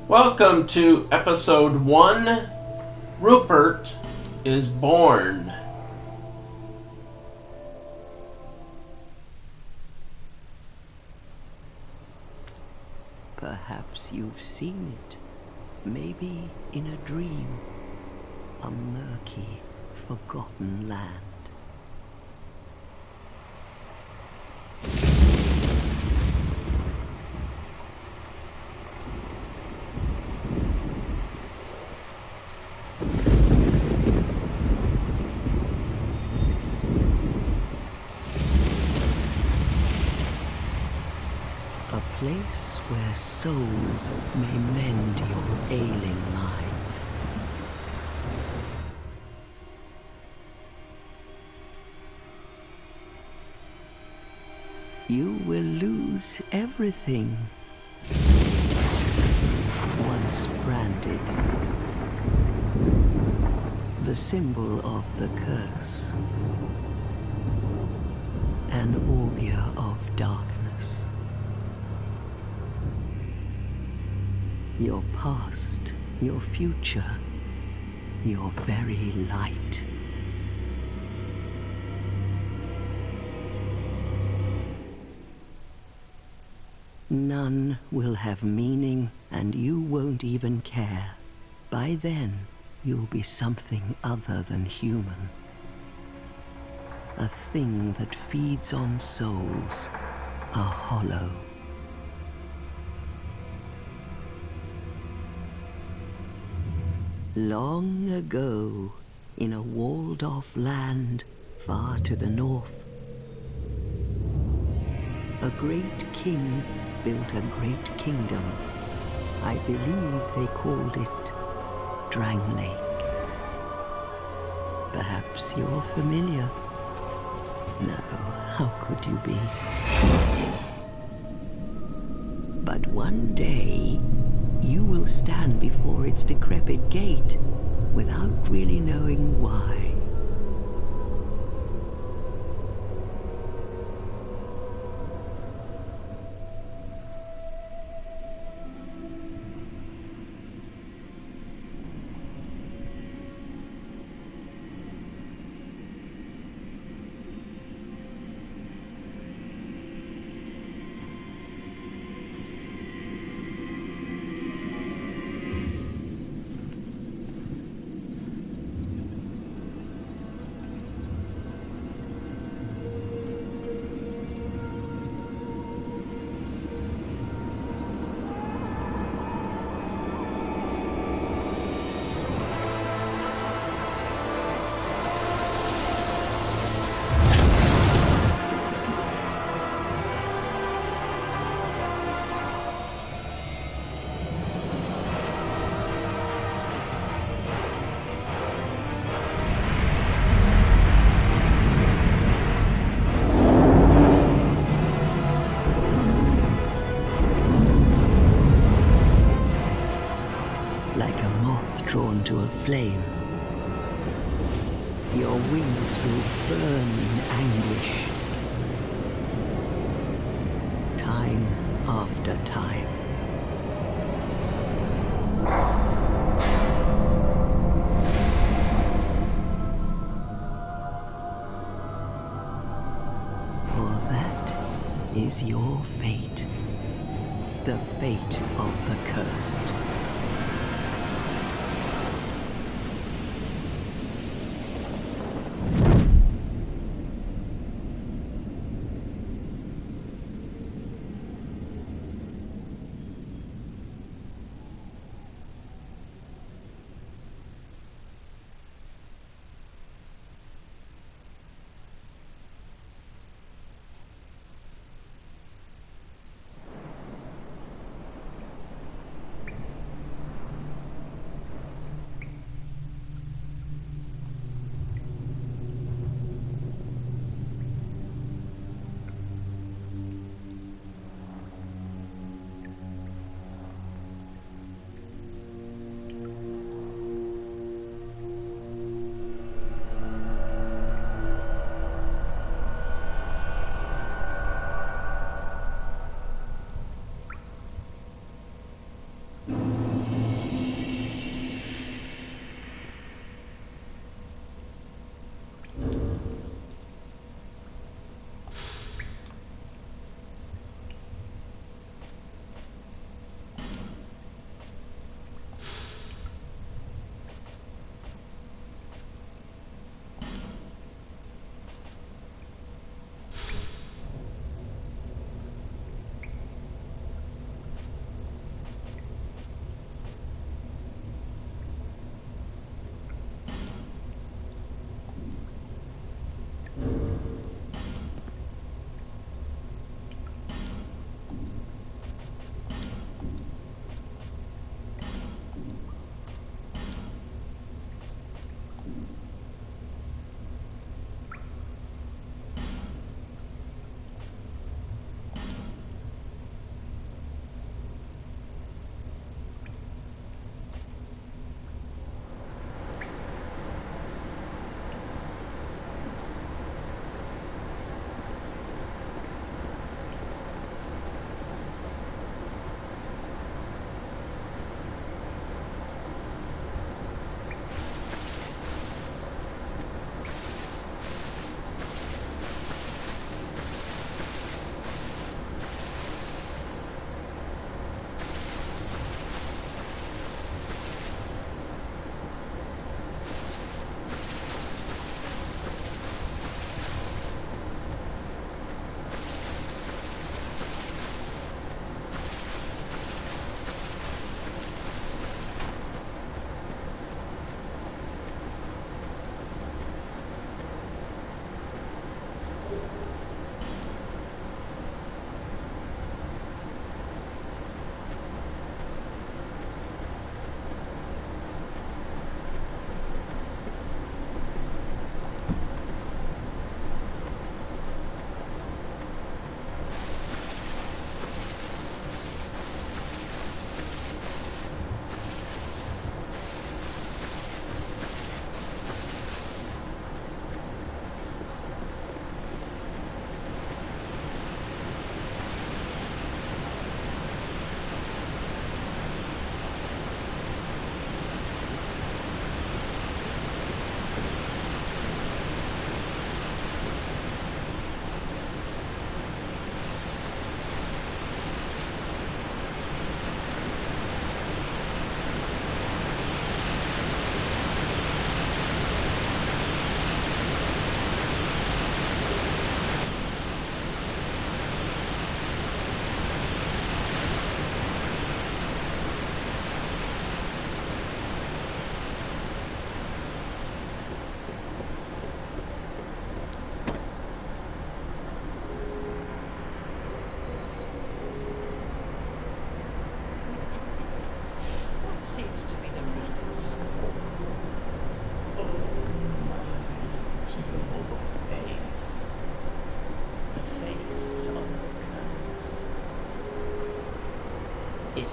Welcome to episode 1, Rupert is Born. Perhaps you've seen it, maybe in a dream, a murky, forgotten land. A place where souls may mend your ailing mind. You will lose everything once branded, the symbol of the curse, an augur of darkness. Your past, your future, your very light. None will have meaning, and you won't even care. By then, you'll be something other than human. A thing that feeds on souls, a hollow. Long ago, in a walled-off land far to the north, a great king built a great kingdom. I believe they called it Drang Lake. Perhaps you're familiar. No, how could you be? But one day, you will stand before its decrepit gate without really knowing why. Like a moth drawn to a flame, your wings will burn in anguish, time after time. For that is your fate, the fate of the cursed.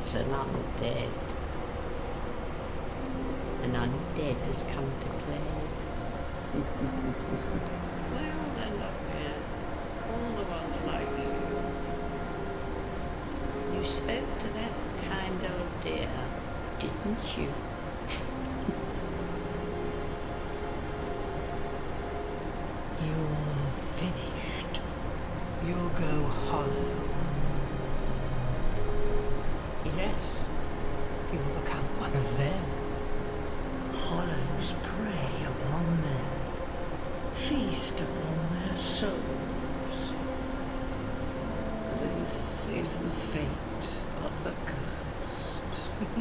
is an undead. An undead has come to play. Well, then look here. All the ones like you. You spoke to that kind old dear, didn't you? You're finished. You'll go hollow. Yes, you'll become one of them. Hollows prey upon them, feast upon their souls. This is the fate of the cursed.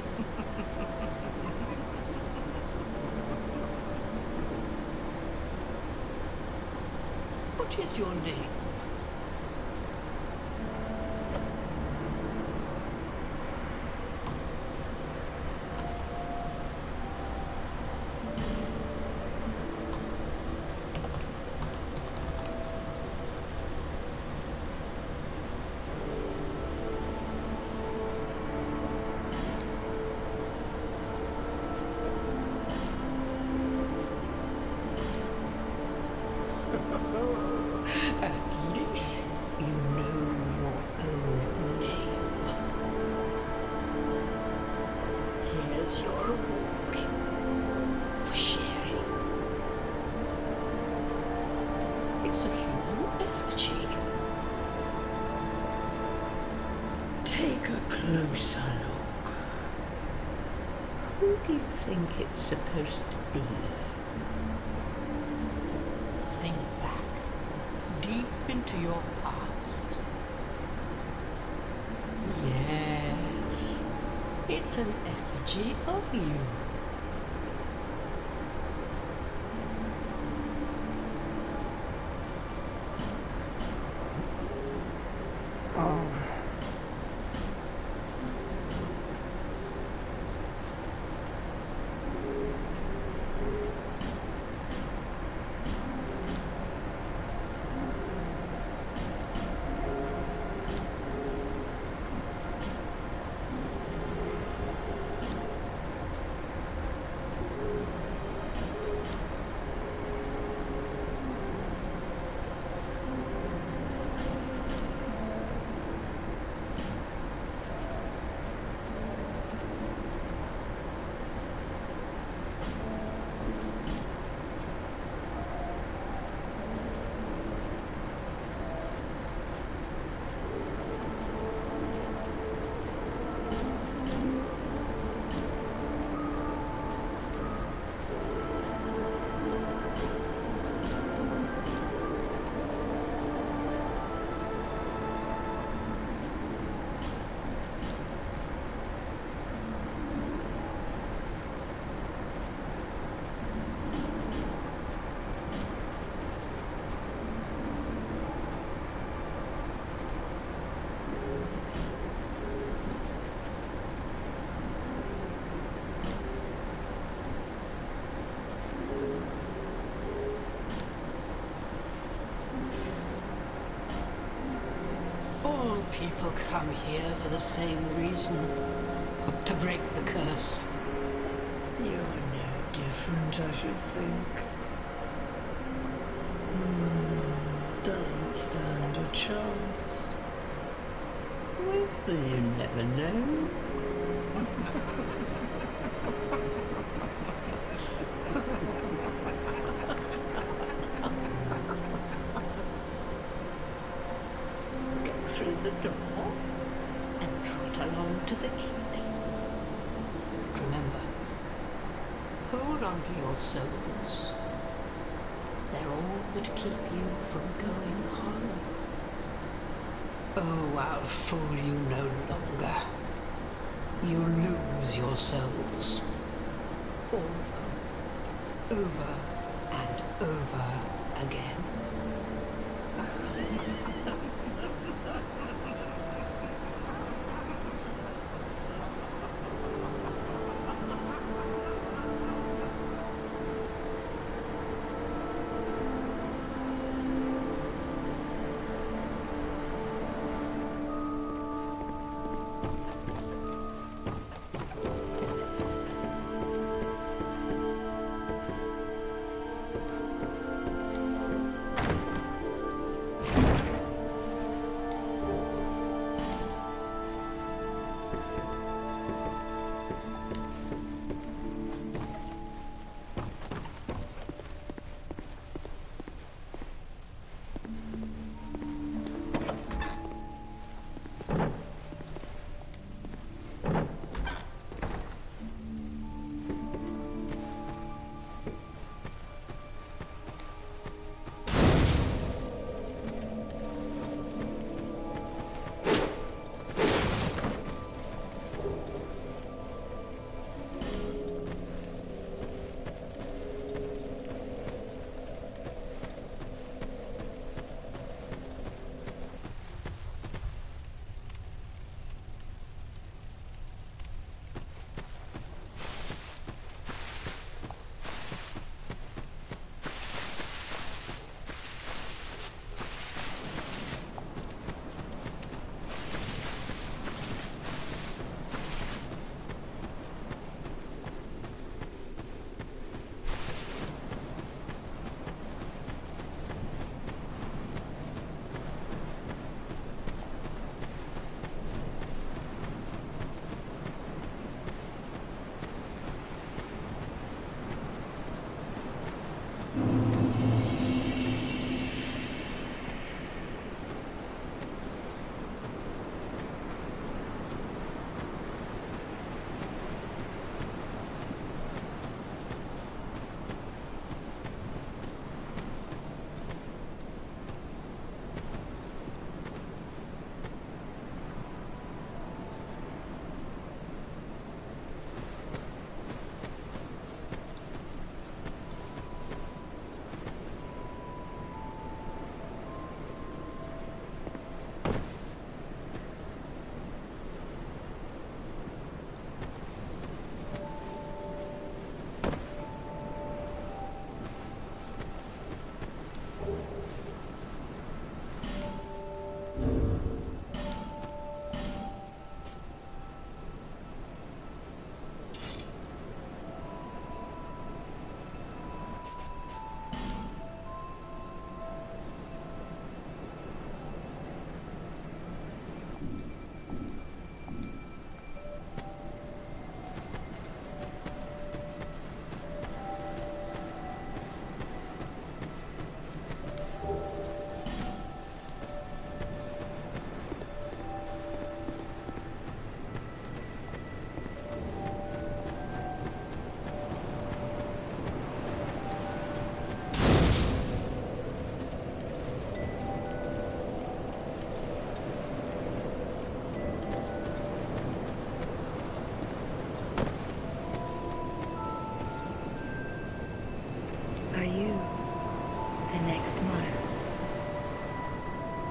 What is your name? At least you know your own name. Here's your reward for sharing. It's a human effigy. Take a closer look. Who do you think it's supposed to be? Think back, deep into your past. Yes, it's an effigy of you. All people come here for the same reason, to break the curse. You're no different, I should think. Doesn't stand a chance. Well, you never know. Through the door and trot along to the keep. Remember, hold on to your souls. They're all that keep you from going hollow. Oh, I'll fool you no longer. You lose your souls. Over and over again.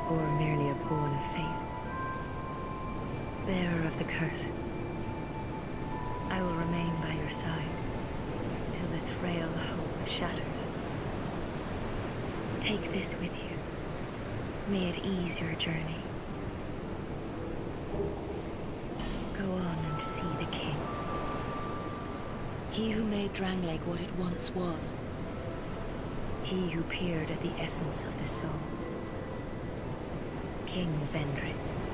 or merely a pawn of fate. Bearer of the curse, I will remain by your side till this frail hope shatters. Take this with you. May it ease your journey. Go on and see the king. He who made Dranglake what it once was. He who peered at the essence of the soul. King Vendrick.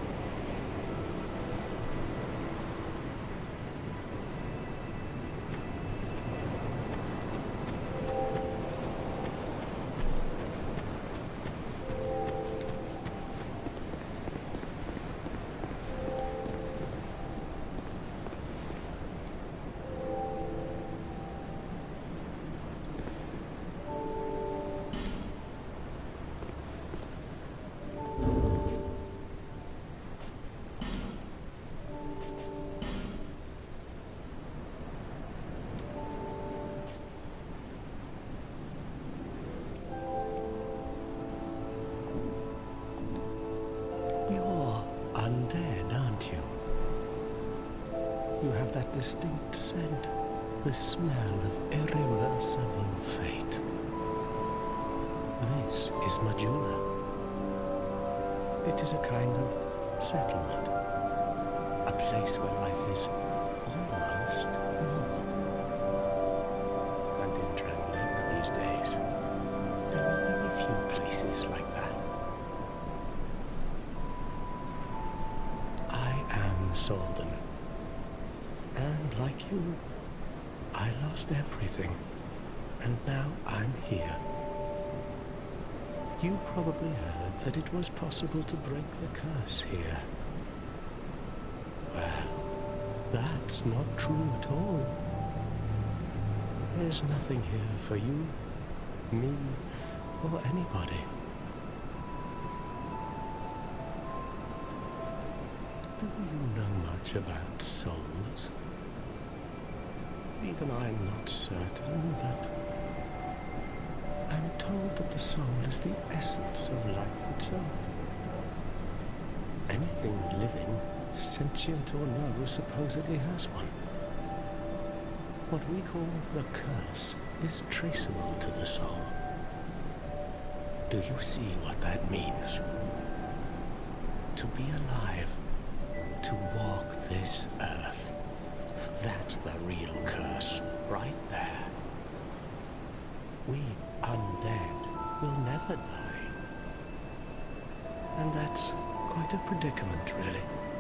Undead, aren't you? You have that distinct scent, the smell of irreversible fate. This is Majula. It is a kind of settlement, a place where life is almost normal. And in Dranglake these days, there are very few places like that. Solden. And like you, I lost everything. And now I'm here. You probably heard that it was possible to break the curse here. Well, that's not true at all. There's nothing here for you, me, or anybody. Do you know much about souls? Even I'm not certain, but I'm told that the soul is the essence of life itself. Anything living, sentient or no, supposedly has one. What we call the curse is traceable to the soul. Do you see what that means? To be alive, to walk this earth. That's the real curse, right there. We undead will never die. And that's quite a predicament, really.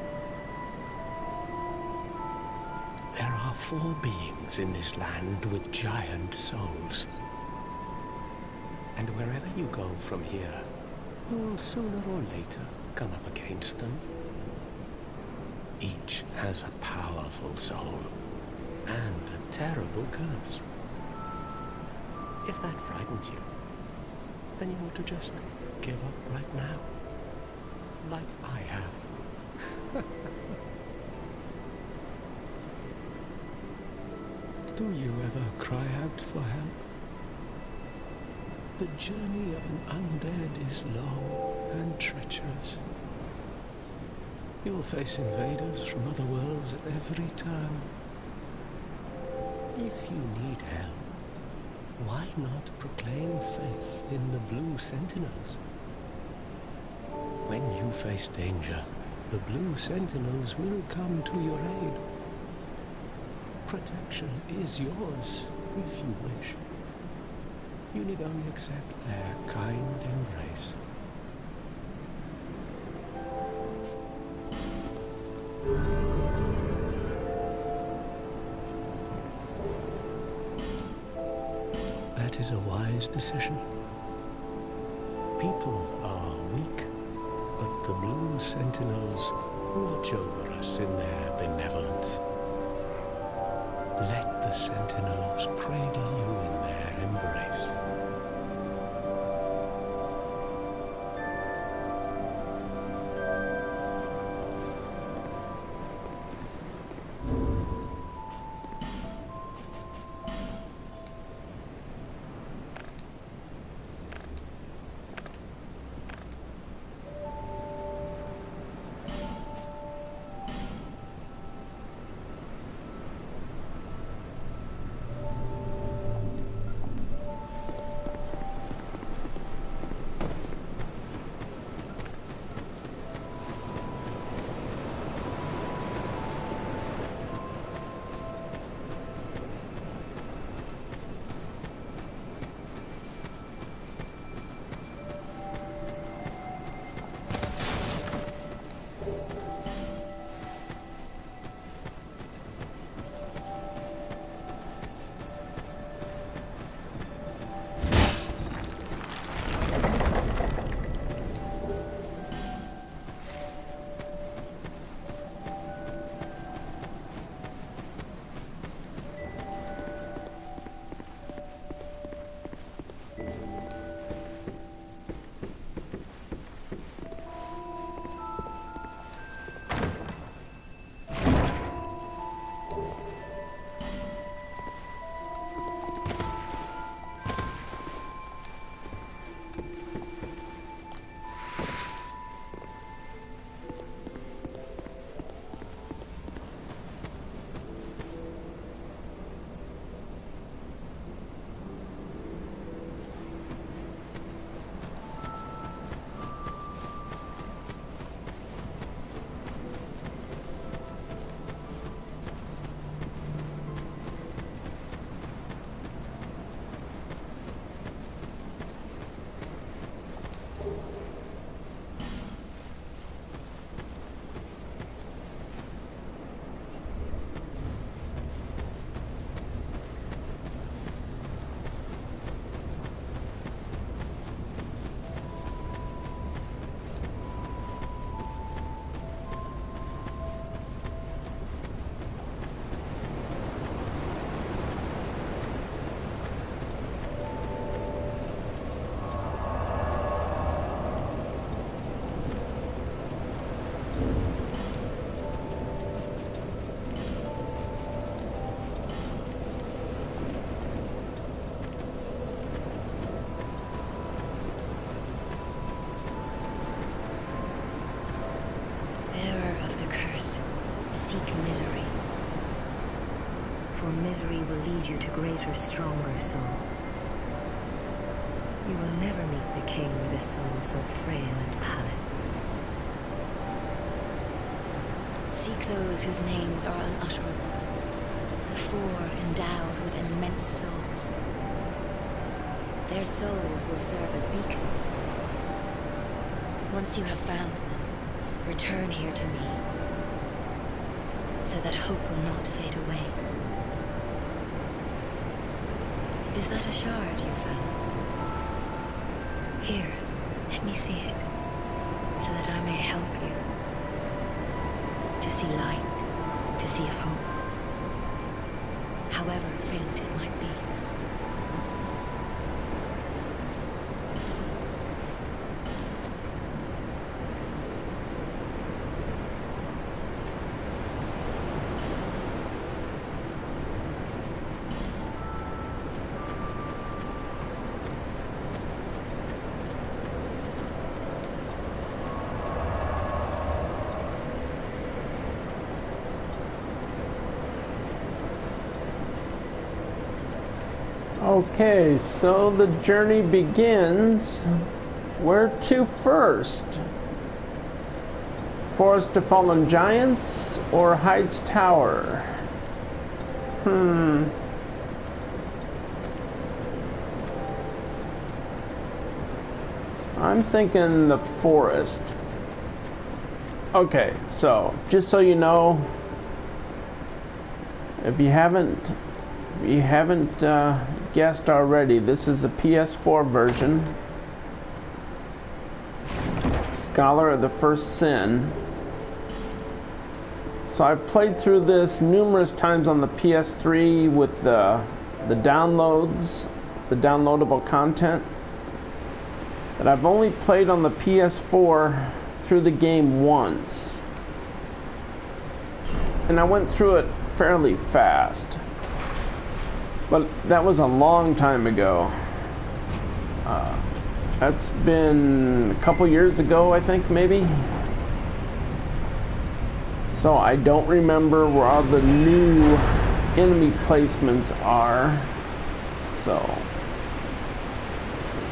There are 4 beings in this land with giant souls. And wherever you go from here, you'll sooner or later come up against them. Each has a powerful soul and a terrible curse. If that frightens you, then you ought to just give up right now, like I have. Do you ever cry out for help? The journey of an undead is long and treacherous. You will face invaders from other worlds at every turn. If you need help, why not proclaim faith in the Blue Sentinels? When you face danger, the Blue Sentinels will come to your aid. Protection is yours, if you wish. You need only accept their kind embrace. That is a wise decision. People are weak, but the Blue Sentinels watch over us in their benevolence. Let the Sentinels cradle you in their embrace. misery will lead you to greater, stronger souls. You will never meet the king with a soul so frail and pallid. Seek those whose names are unutterable, the four endowed with immense souls. Their souls will serve as beacons. Once you have found them, return here to me, so that hope will not fade away. Is that a shard you found? Here, let me see it, so that I may help you. To see light, to see hope, however faint it might be. Okay, so the journey begins. Where to first? Forest of Fallen Giants or Heights Tower? I'm thinking the forest. Okay, so just so you know, if you haven't guessed already, this is the PS4 version. Scholar of the First Sin. So I've played through this numerous times on the PS3 with the downloads, the downloadable content. But I've only played on the PS4 through the game once. And I went through it fairly fast. But that was a long time ago. That's been a couple years ago, I think, maybe. So I don't remember where all the new enemy placements are. So let's see.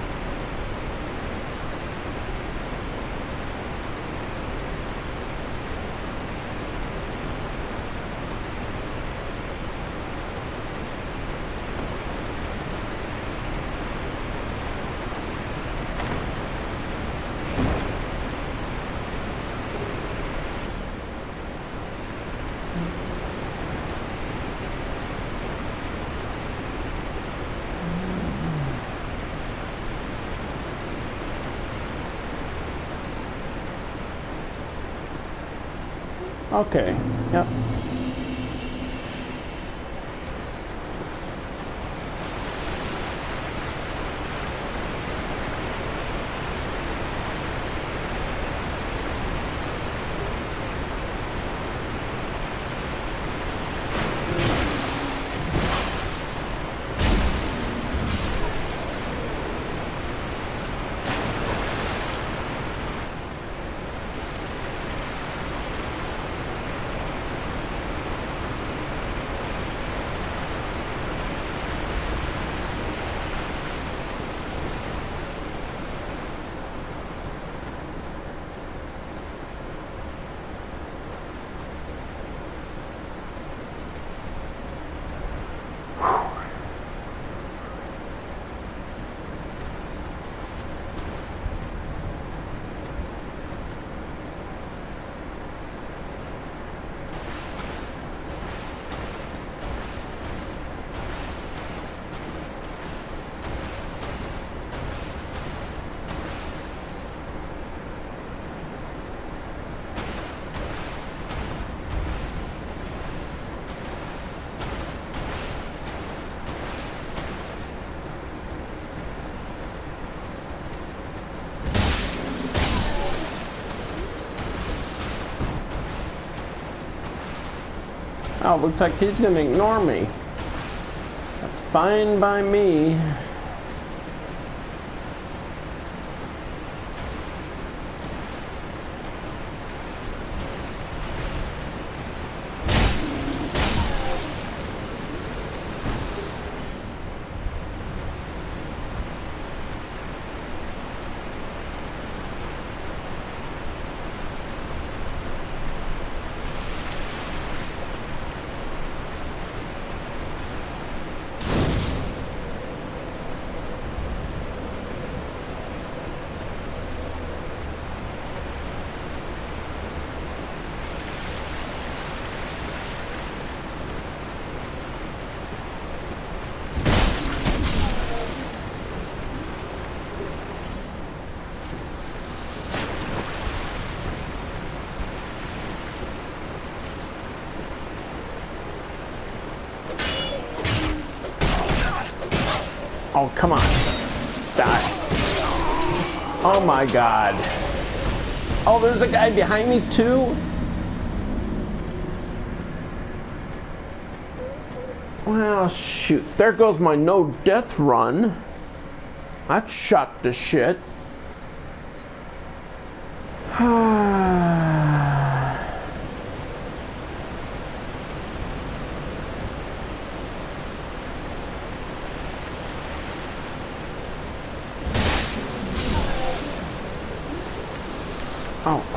Okay, yep. Oh, looks like he's gonna ignore me. That's fine by me. Oh, come on. Die. Oh my god. Oh, there's a guy behind me too? Well, shoot. There goes my no death run. That shot to shit. Oh.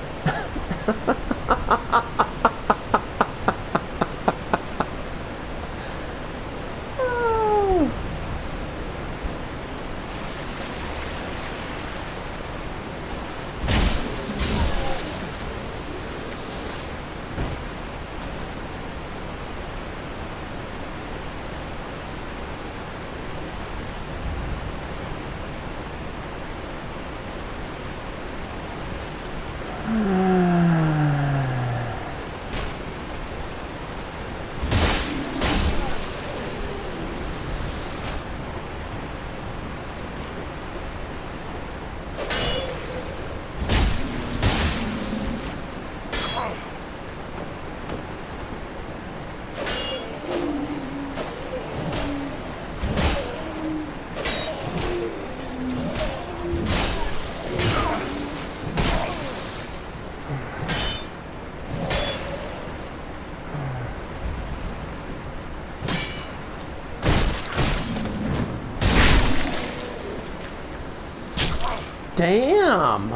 Damn.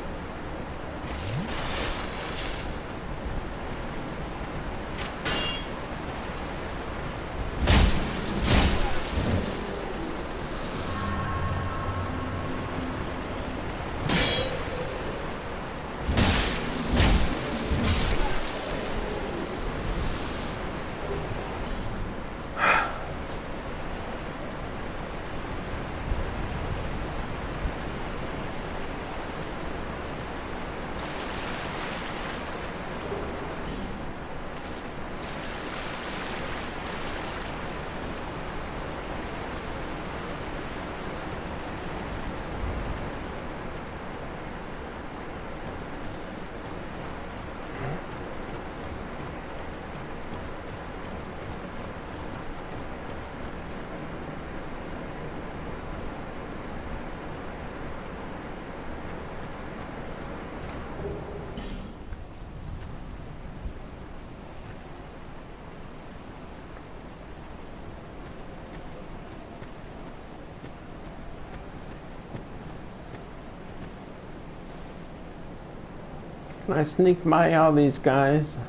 I sneaked by all these guys.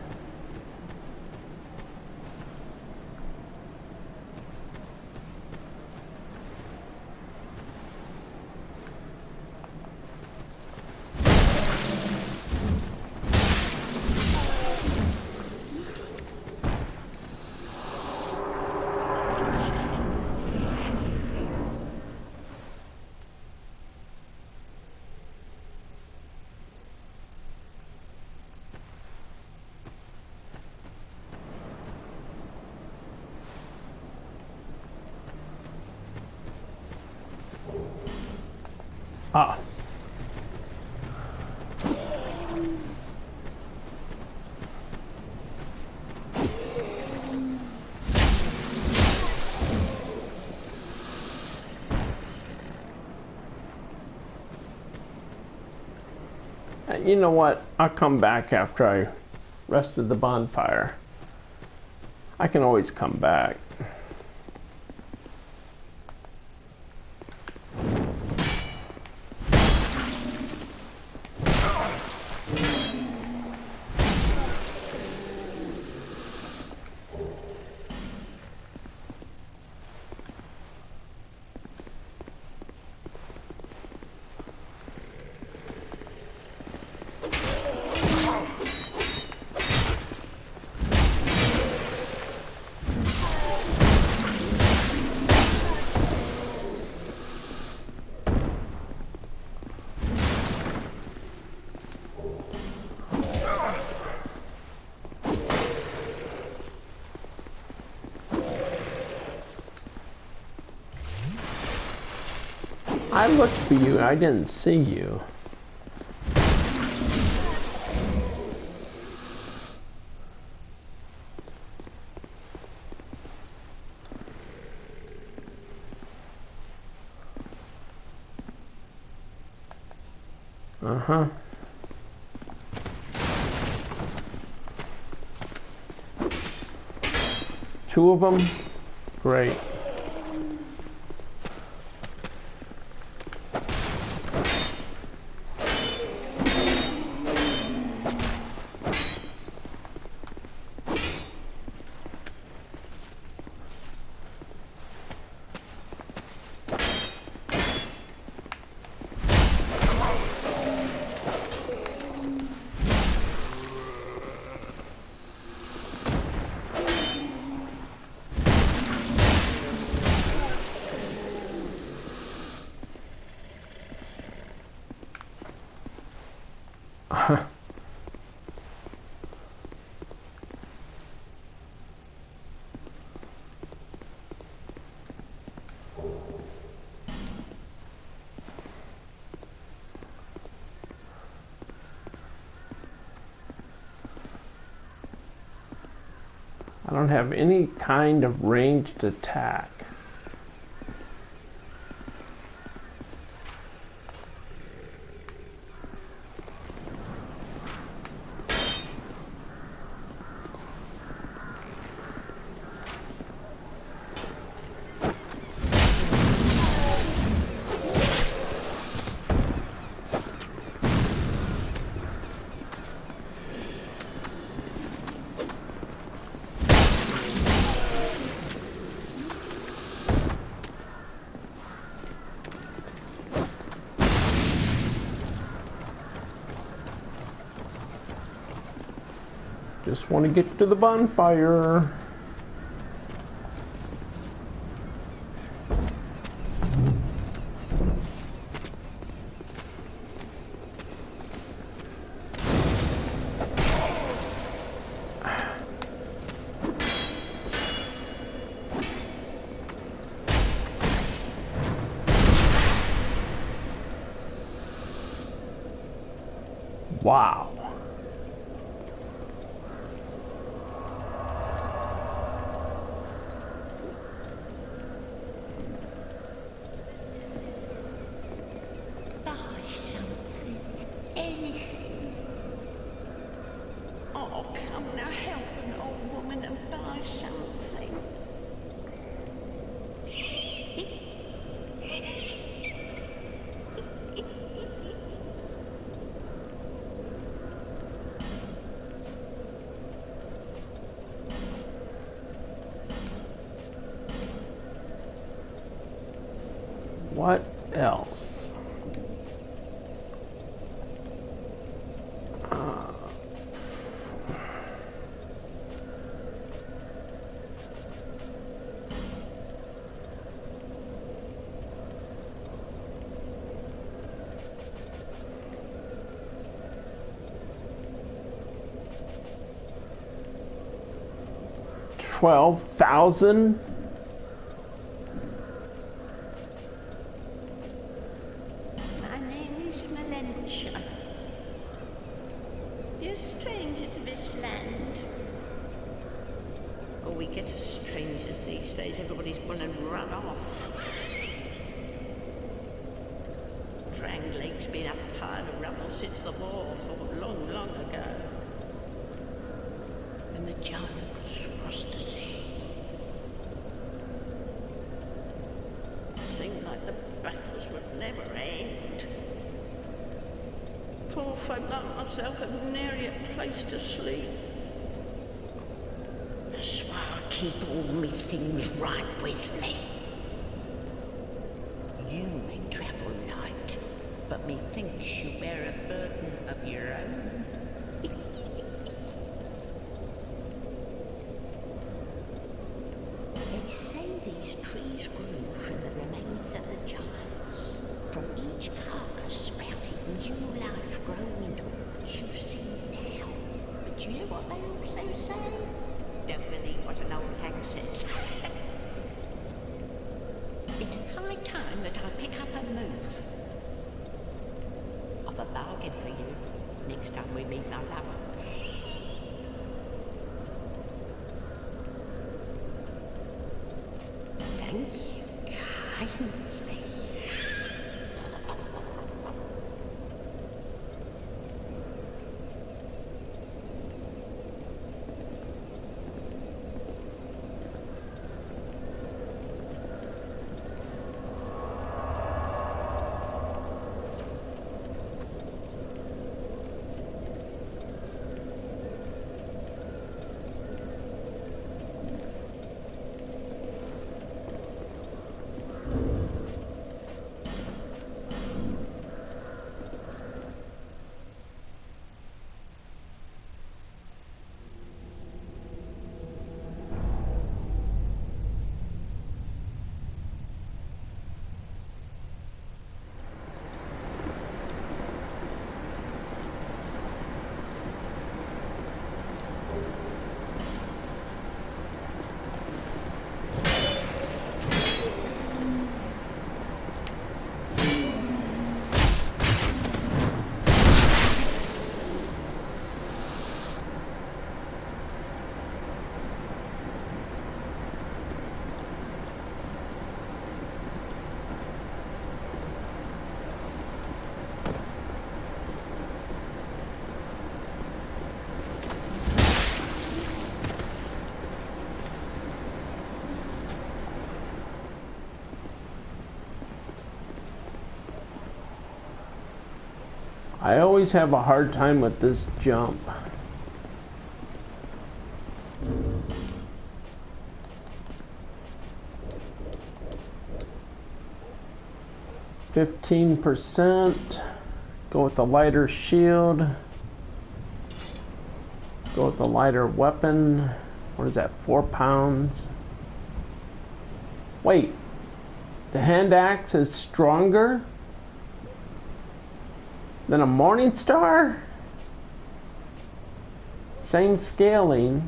Ah. You know what? I'll come back after I rested the bonfire. I can always come back. I looked for you. I didn't see you. Uh-huh. Two of them? Great. I don't have any kind of ranged attack. Just want to get to the bonfire. Wow. What else? $12,000? We get as strangers these days, everybody's gone and run off. Dranglegs been up a pile of rubble since the war fought long, long ago. When the giants crossed the sea. It seemed like the battles would never end. Poor folk like myself have nary a place to sleep. That's why I keep all me things right with me. You may travel light, but methinks you bear a burden of your own. They say these trees grew from the remains of the giants. From each carcass sprouted new life growing into what you see now. But you know what they also say? Don't believe what an old hag says. It's high time that I pick up a move. I've a bargain for you next time we meet, my lover. Thank you kindly. I always have a hard time with this jump. %. Go with the lighter shield. Let's go with the lighter weapon. What is that, 4 pounds? Wait, the hand axe is stronger than a Morning Star? Same scaling.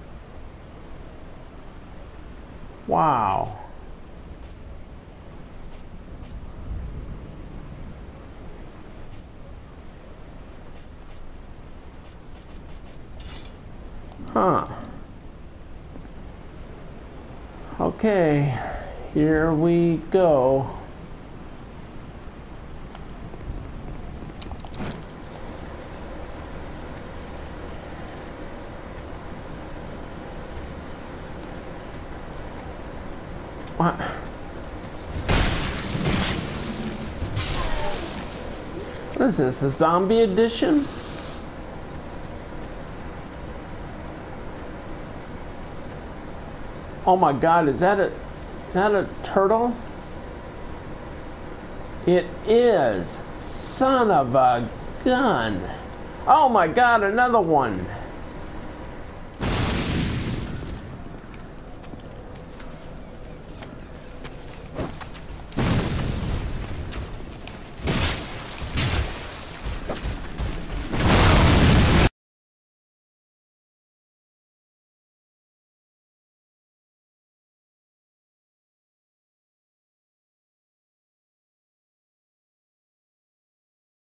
Wow. Huh. Okay, here we go. What? What is this, a zombie edition? Oh my god, is that a turtle? It is. Son of a gun. Oh my god, another one.